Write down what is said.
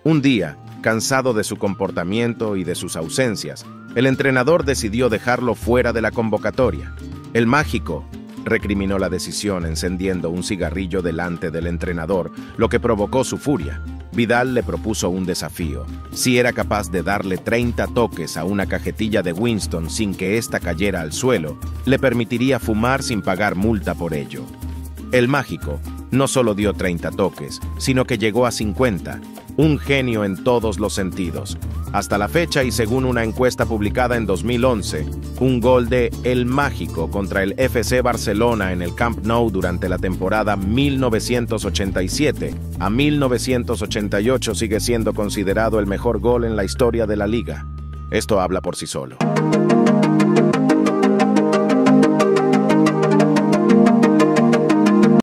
Un día, cansado de su comportamiento y de sus ausencias, el entrenador decidió dejarlo fuera de la convocatoria. El mágico recriminó la decisión encendiendo un cigarrillo delante del entrenador, lo que provocó su furia. Vidal le propuso un desafío. Si era capaz de darle 30 toques a una cajetilla de Winston sin que ésta cayera al suelo, le permitiría fumar sin pagar multa por ello. El mágico no solo dio 30 toques, sino que llegó a 50, un genio en todos los sentidos. Hasta la fecha, y según una encuesta publicada en 2011, un gol de El Mágico contra el FC Barcelona en el Camp Nou durante la temporada 1987 a 1988 sigue siendo considerado el mejor gol en la historia de la liga. Esto habla por sí solo.